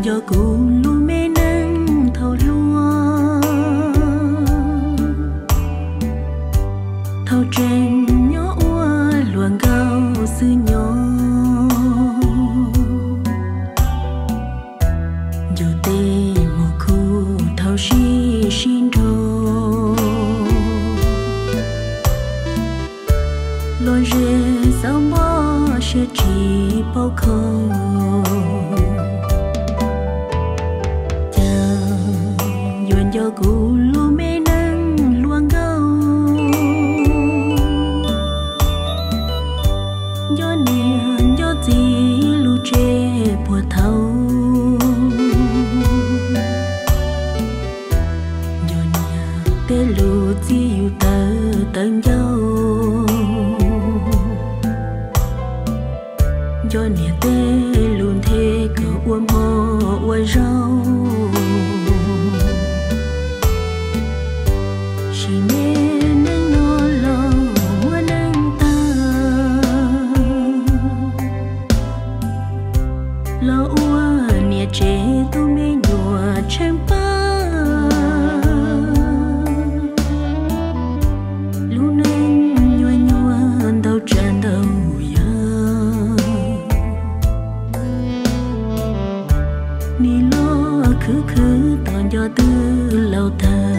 cho cụ lu mê nắng thâu lúa thâu trên nhỏ ua luồng cao sư nhỏ dù tê một khu thâu shi xin đồ lối rê sao mơ sẽ chỉ bao không cho cụ lu mê nắng luang gâu do niềm do gì lu chê bùa thâu do nhà tê lu chi yêu tơ tận dâu do niềm tê luôn thế cờ uôm hồ uôi rau khứ khứ toàn do tư lâu thờ